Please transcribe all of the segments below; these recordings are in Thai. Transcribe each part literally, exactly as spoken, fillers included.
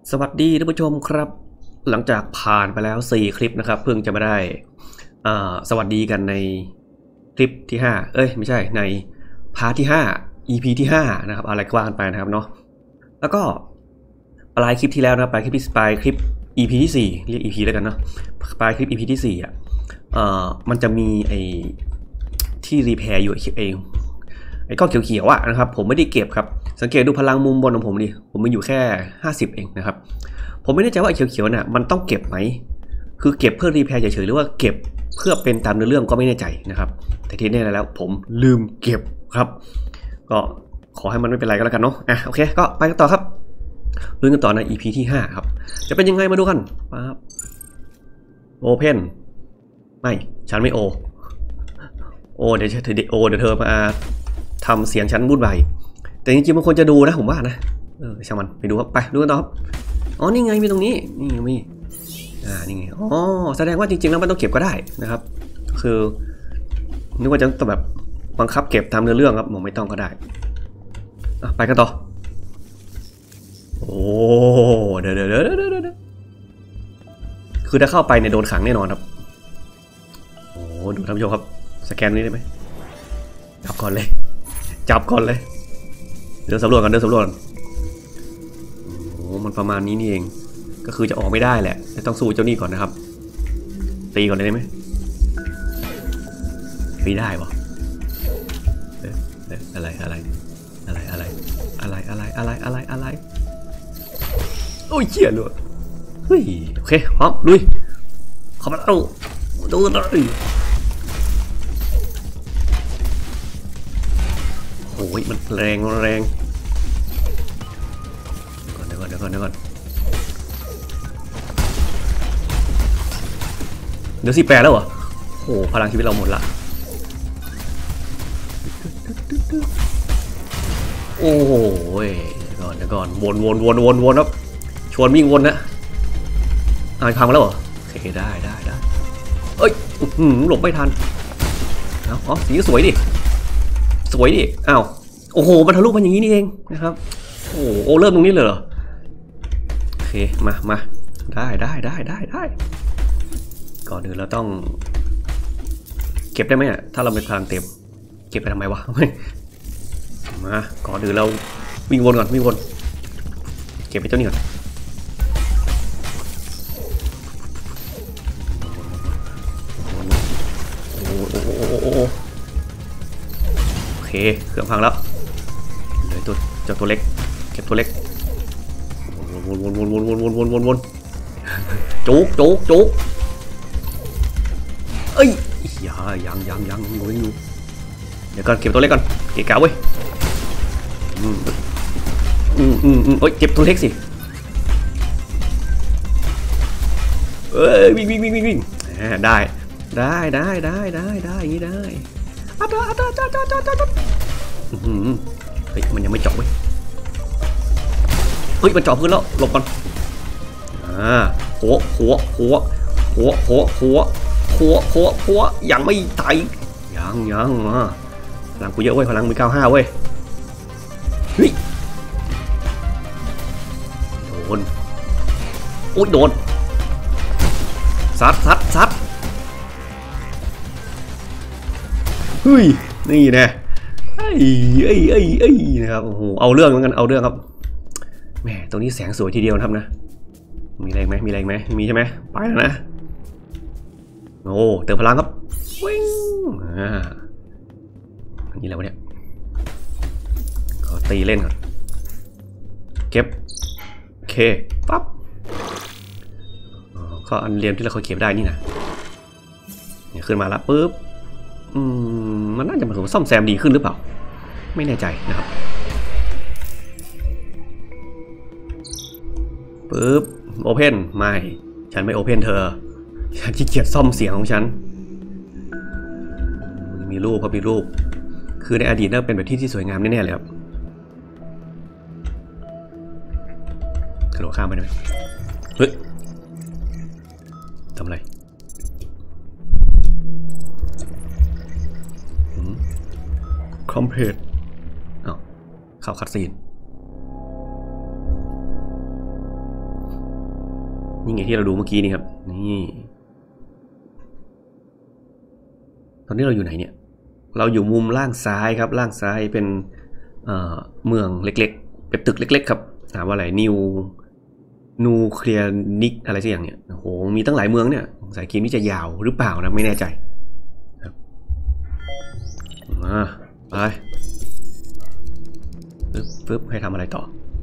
สวัสดีท่านผู้ชมครับหลังจากผ่านไปแล้วสี่คลิปนะครับเพิ่งจะมาได้อ่าสวัสดีกันในคลิปที่ห้าเอ้ยไม่ใช่ในพาร์ทที่ห้า อี พี ที่ห้านะครับอะไรก็ว่ากันไปนะครับเนาะแล้วก็ปลายคลิปที่แล้วนะปลายคลิปที่ปลายคลิป อี พี ที่สี่เรียก อี พี แล้วกันเนาะปลายคลิป อี พี ที่สี่อ่ะเอ่อมันจะมีไอ้ที่รีแพร์อยู่เองไอ้ก้อนเขียวๆอ่ะนะครับผมไม่ได้เก็บครับสังเกตดูพลังมุมบนของผมดิผมมีอยู่แค่ห้าสิบเองนะครับผมไม่แน่ใจว่าไอ้เขียวๆน่ะมันต้องเก็บไหมคือเก็บเพื่อรีแพร์เฉยๆหรือว่าเก็บเพื่อเป็นตามเนื้อเรื่องก็ไม่แน่ใจนะครับแต่ที่แน่แล้วผมลืมเก็บครับก็ขอให้มันไม่เป็นไรก็แล้วกันเนาะอ่ะโอเคก็ไปกันต่อครับลุยกันต่อใน อี พี ที่ห้าครับจะเป็นยังไงมาดูกันปั๊บโอเพนไม่ฉันไม่โอโอเดี๋ยวเธอโอเดี๋ยวเธอมาทำเสียงฉันวุ่นวายแต่จริงๆมันควรจะดูนะผมว่านะเออช่างมันไปดูครับไปดูกันต่อครับอ๋อนี่ไงมีตรงนี้นี่มีอ่านี่ไงอ๋อแสดงว่าจริงๆแล้วมันต้องเก็บก็ได้นะครับคือนึกว่าจะต้องแบบบังคับเก็บตามเนื้อเรื่องครับผมไม่ต้องก็ได้อ่ะไปกันต่อโอ้เดี๋ยวเดี๋ยวเดี๋ยวเดี๋ยวคือถ้าเข้าไปเนี่ยโดนขังแน่นอนครับโอ้ดูท่านผู้ชมครับสแกนนี้ได้ไหมจับก่อนเลยจับก่อนเลยเดินสำรวจกันเดินสำรวจโอ้มันประมาณนี้นี่เองก็คือจะออกไม่ได้แหละต้องสู้เจ้านี่ก่อนนะครับตีก่อนเลยได้ไหมไม่ได้ปะอะไรอะไรอะไรอะไรอะไรอะไรอะไรอะไรอะไรโอ้ยเชี่ยเลยเฮ้ยโอเคพร้อมลุยเข้ามาดูดูเลยโอ้ยมันแรงแรงเดี๋ยวก่อนเดี๋ยวก่อนเดี๋ยวก่อนเดี๋ยวสิแปดแล้วเหรอโอ้พลังชีวิตเราหมดละโอ้โหเดี๋ยวก่อนเดี๋ยวก่อนวนวนวนวนวนครับชวนวิ่งวนนะอ่านพังแล้วเหรอโอเคได้ได้ได้เอ้ยหลบไม่ทันอ๋อสีสวยดิสวยดิอ้าวโอ้โหมันทะลุมันอย่างนี้นี่เองนะครับโอ้โหเริ่มตรงนี้เลยเหรอโอเคมามาได้ได้ได้ได้ได้ก่อนอื่นเราต้องเก็บได้ไหมอ่ะถ้าเราเป็นพลังเต็มเก็บไปทำไมวะมาก่อนอื่นเราวิ่งวนก่อนวิ่งวนเก็บไปเจ้านี่ก่อนโอ้โหโอ้โหโอ้โหโอเคเครื่องพังแล้วเหลือตัวเจ้าตัวเล็กเก็บตัวเล็กวนวนวนวนวนวนวนวนวนจุกจุกจุกเอ้ยยังยังยังยังงงอยู่เดี๋ยวก่อนเก็บตัวเล็กก่อนเก็บกะเว้ยอืมอืมอืมอืมเอ้ยเก็บตัวเล็กสิเอ้ยวิ่งวิ่งวิ่งวิ่งวิ่งได้ได้ได้ได้ได้ได้อย่างนี้ได้อัดอัดอัดอัดอัดอัดอัดเฮ้ยมันยังไม่เจาะเว้ยเฮ้ยมันเจาะพื้นแล้วหลบก่อนอ่าหัวหัวหัวหัวหัวหัวหัวหัวหัวยังไม่ตายยังยังอ่ะพลังกูเยอะเว้ยพลังมีเก้าห้าเว้ยเฮ้ยโดนโอ้ยโดนซัดซัดซัดเฮ้ยนี่แน่ไอ้ไอ้ไอ้ไอ้นะครับโอ้โหเอาเรื่องเหมือนกันเอาเรื่องครับแหมตรงนี้แสงสวยทีเดียวนะครับนะมีแรงไหมมีแรงไหมมีใช่ไหมไปแล้วนะโอ้เติมพลังครับวิ่งอ่าอันนี้แล้วเนี่ยขอตีเล่นก่อนเก็บโอเคปั๊บก็อันเรียนที่เราเคยเก็บได้นี่นะเนี่ยขึ้นมาแล้วปุ๊บอืมมันน่าจะมาถึงซ่อมแซมดีขึ้นหรือเปล่าไม่แน่ใจนะครับปุ๊บโอเพนไม่ฉันไม่โอเพนเธอฉันขี้เกียจซ่อมเสียงของฉันมีรูปครับมีรูปคือในอดีตน่าเป็นแบบที่ที่สวยงามแน่ๆเลยครับกระโดดข้ามไปได้ไหมเฮ้ยทำอะไรคอมเพลตอ้าวเข้าคัดซีนนี่ไงที่เราดูเมื่อกี้นี่ครับนี่ตอนนี้เราอยู่ไหนเนี่ยเราอยู่มุมล่างซ้ายครับล่างซ้ายเป็นเอ่อเมืองเล็กๆเป็นตึกเล็กๆครับถามว่าอะไรนิวนูเคลียนิกอะไรสักอย่างเนี่ยโอ้โหมีตั้งหลายเมืองเนี่ยสายเกมนี้จะยาวหรือเปล่านะไม่แน่ใจครับมาไปปึ๊บปึ๊บให้ทำอะไรต่อ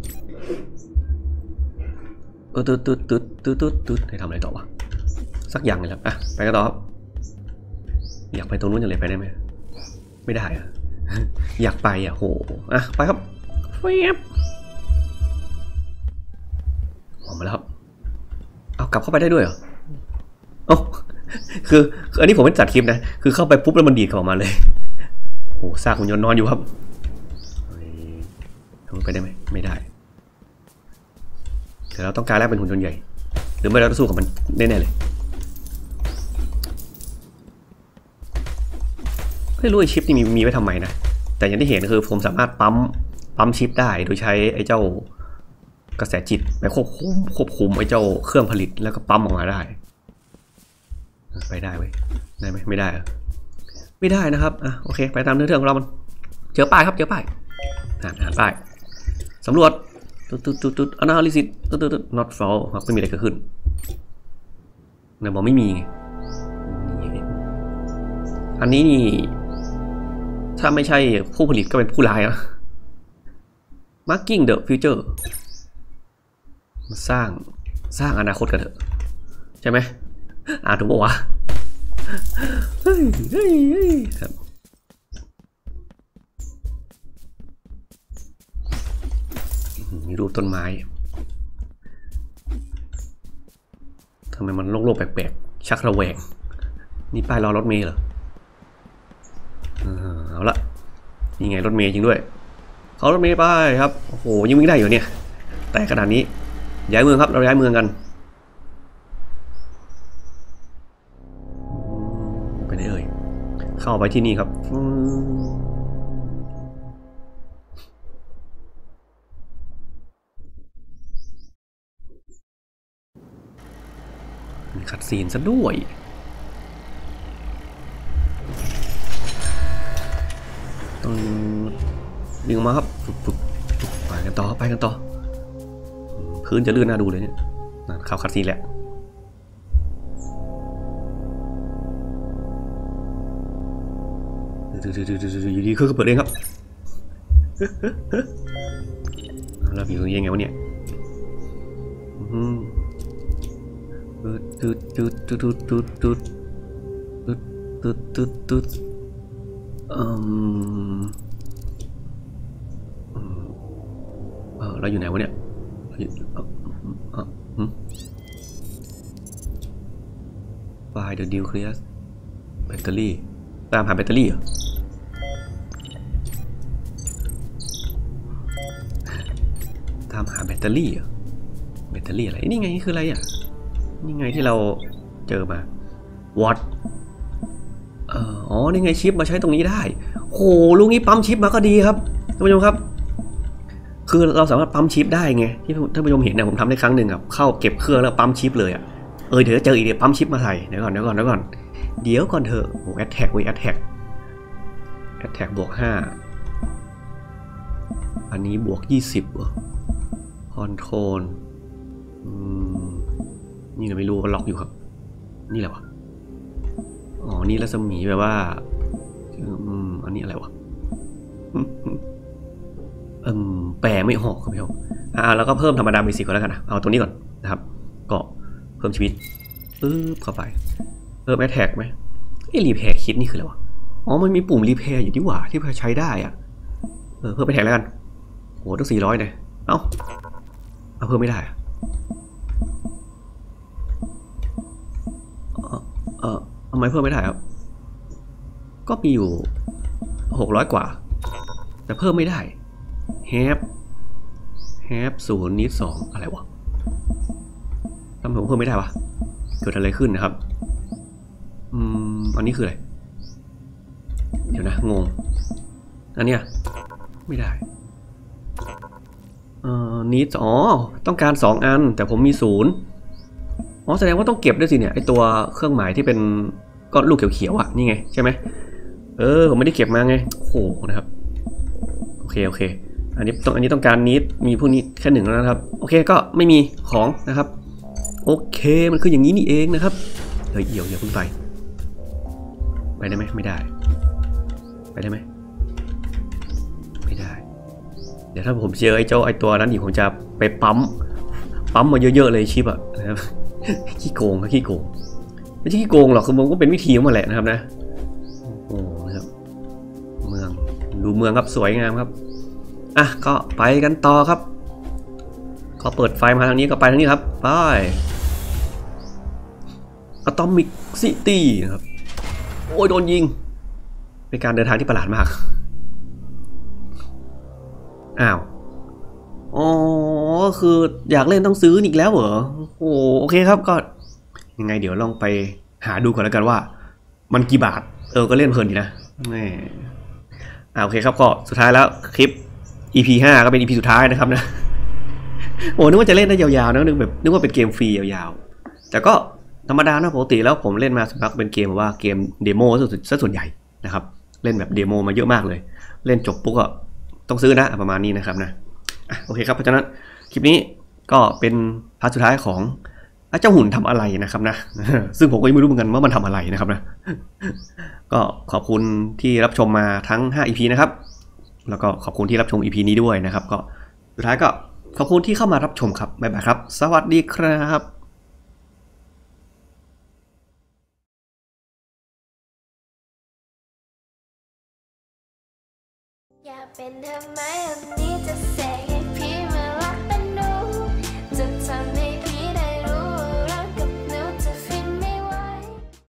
เออตึ๊ดตึ๊ดตึ๊ดตึ๊ดตึ๊ดตึ๊ดให้ทำอะไรต่อวะสักอย่างเลยครับอ่ะไปกันต่อครับอยากไปตรงนู้นจะเลยไปได้ไหมไม่ได้อะอยากไปอ่ะโหอ่ะไปครับแวบออกมาแล้วครับเอากลับเข้าไปได้ด้วยเหรอโอ้คืออันนี้ผมไม่จัดคลิปนะคือเข้าไปปุ๊บแล้วมันดีดเข้ามาเลยโอ้ซากหุ่นยนต์นอนอยู่ครับทำไปได้ไหมไม่ได้แต่เราต้องการแลกเป็นหุ่นยนต์ใหญ่หรือไม่เราต้องสู้กับมันแน่ๆเลยไม่รู้ไอชิปนี่มีมีไว้ทำไมนะแต่อย่างที่เห็นคือผมสามารถปั๊มปั๊มชิปได้โดยใช้ไอ้เจ้ากระแสจิตไปควบคุมควบคุมไอ้เจ้าเครื่องผลิตแล้วก็ปั๊มออกมาได้ไปได้เว้ยได้ไหมไม่ได้อะไม่ได้นะครับอ่ะโอเคไปตามเนื้อเรื่องของเรามันเจอป้ายครับเจอป้ายอ่านอ่านป้ายสำรวจตุ๊ดตุ๊ดตุ๊ดตุ๊ด analysis ตุ๊ดตุ๊ดตุ๊ด not found ครับไม่มีอะไรเกิดขึ้นนะบอกไม่มีอันนี้นี่ถ้าไม่ใช่ผู้ผลิตก็เป็นผู้ร้ายนะ marking the future มาสร้างสร้างอนาคตกันเถอะใช่ไหมอ่านถูกปะวะเฮ้ยเฮ้ยเฮ้ยครับมีรูปต้นไม้ทำไมมันโล่งๆแปลกๆชักระแวงนี่ป้ายรอรถเมล์เหรอเอาละนี่ไงรถเมล์จริงด้วยเขารถเมล์ไปครับโอ้โหยังวิ่งได้อยู่เนี่ยแต่ขนาดนี้ย้ายเมืองครับเราย้ายเมืองกันไปไหนเอ่ยเข้าไปที่นี่ครับมีคัดซีนซะด้วยต้องดึงมาครับไปกันต่อไปกันต่อพื้นจะลื่นน่าดูเลยเนี่ยเข้าคัดซีนแหละอยู่ดีเครื่องก็เปิดเองครับเราอยู่ตรงนี้ยังไงวะเนี่ยตุ๊ดตุ๊ดตุ๊ดตุ๊ดตุ๊ดตุ๊ดตุ๊ดตุ๊ดตุ๊ดตุ๊ดอืมเออเราอยู่ไหนวะเนี่ยไฟล์ the nucleus แบตเตอรี่ตามหาแบตเตอรี่เหรอตามหาแบตเตอรี่เหรอแบตเตอรี่อะไรนี่ไงนี่คืออะไรอ่ะนี่ไงที่เราเจอมาวอตอ๋อนี่ไงชิปมาใช้ตรงนี้ได้โหลุงนี้ปั๊มชิปมาก็ดีครับท่านผู้ชมครับคือเราสามารถปั๊มชิปได้ไงที่ท่านผู้ชมเห็นเนี่ยผมทำได้ครั้งหนึ่งครับเข้าเก็บเครื่องแล้วปั๊มชิปเลยอ่ะเออเดี๋ยวเจออีกเดี๋ยวปั๊มชิปมาใส่เดี๋ยวก่อนเดี๋ยวก่อนเดี๋ยวก่อนเดี๋ยวก่อนเถอะโอ้แอตแทกเว้ยแอตแทกแอตแทกบวกห้าอันนี้บวกยี่สิบเหรอคอนโทรลนี่เราไม่รู้ว่าล็อกอยู่ครับนี่แหละวะอ๋อนี่รัศมีแบบว่าอืมอันนี้อะไรวะเอิ่มแปลไม่ออกครับพี่ผมอ่าแล้วก็เพิ่มธรรมดาเบสิกก่อนแล้วกันนะเอาตัวนี้ก่อนนะครับก็เพิ่มชีวิตปึ๊บเข้าไปเพิ่มแอทแทกไหมไอ้รีแพร์คิดนี่คืออะไรวะอ๋อมันมีปุ่มรีแพร์อยู่ที่หว่าที่ใช้ได้อ่ะเออเพิ่มแอทแทกแล้วกันโหต้องสี่ร้อยเลยเอ้าเอาเพิ่มไม่ได้เออทำไมเพิ่มไม่ได้ครับก็มีอยู่หกร้อยกว่าแต่เพิ่มไม่ได้แฮปแฮปศูนย์นิดสองอะไรวะทำไมผมเพิ่มไม่ได้วะเกิดอะไรขึ้นนะครับอืมอันนี้คืออะไรเดี๋ยวนะงงอันเนี้ยไม่ได้เอ่อนิดอ๋อต้องการสองอันแต่ผมมีศูนย์อ๋อแสดงว่าต้องเก็บด้วยสิเนี่ยไอตัวเครื่องหมายที่เป็นก้อนลูกเขียวๆอ่ะนี่ไงใช่ไหมเออผมไม่ได้เก็บมาไงโอ้โหนะครับโอเคโอเคอันนี้ต้องอันนี้ต้องการนิดมีพวกนี้แค่หนึ่งแล้วนะครับโอเคก็ไม่มีของนะครับโอเคมันคืออย่างนี้นี่เองนะครับเฮ้ยเอี่ยวอย่าเพิ่งไปไปได้ไหมไม่ได้ไปได้ไหมไม่ได้เดี๋ยวถ้าผมเจอไอ้เจ้าไอ้ตัวนั้นอีกผมจะไปปั๊มปั๊มมาเยอะๆเลยชิปอะนะครับขี้โกงครับขี้โกงไม่ใช่ขี้โกงหรอกคือมันก็เป็นวิธีของมันแหละนะครับนะโอ้นะครับเมืองดูเมืองครับสวยงามครับอ่ะก็ไปกันต่อครับก็เปิดไฟมาทางนี้ก็ไปทางนี้ครับไปอะตอมิกซิตี้นะครับโอ้ยโดนยิงเป็นการเดินทางที่ประหลาดมากอ้าวอ๋อคืออยากเล่นต้องซื้ออีกแล้วเหรอโอ้โอเคครับก็ยังไงเดี๋ยวลองไปหาดูก่อนแล้วกันว่ามันกี่บาทเออก็เล่นเพลินดีนะแหมอ่าโอเคครับก็สุดท้ายแล้วคลิป อี พี ห้าก็เป็น อี พี สุดท้ายนะครับนะโอ้นึกว่าจะเล่นได้ยาวๆนะนึกแบบนึกว่าเป็นเกมฟรียาวๆแต่ก็ธรรมดานะปกติแล้วผมเล่นมาสักพักเป็นเกมว่าเกมเดโมซะส่วนใหญ่นะครับเล่นแบบเดโมมาเยอะมากเลยเล่นจบปุ๊บก็ต้องซื้อนะประมาณนี้นะครับนะโอเคครับเพราะฉะนั้นคลิปนี้ก็เป็นพาร์ทสุดท้ายของเจ้าหุ่นทำอะไรนะครับนะซึ่งผมก็ไม่รู้เหมือนกันว่ามันทำอะไรนะครับนะก็ขอบคุณที่รับชมมาทั้งห้า อี พี นะครับแล้วก็ขอบคุณที่รับชม อี พี นี้ด้วยนะครับก็สุดท้ายก็ขอบคุณที่เข้ามารับชมครับบ๊ายบายครับสวัสดีครับอยากเป็นเธอไหม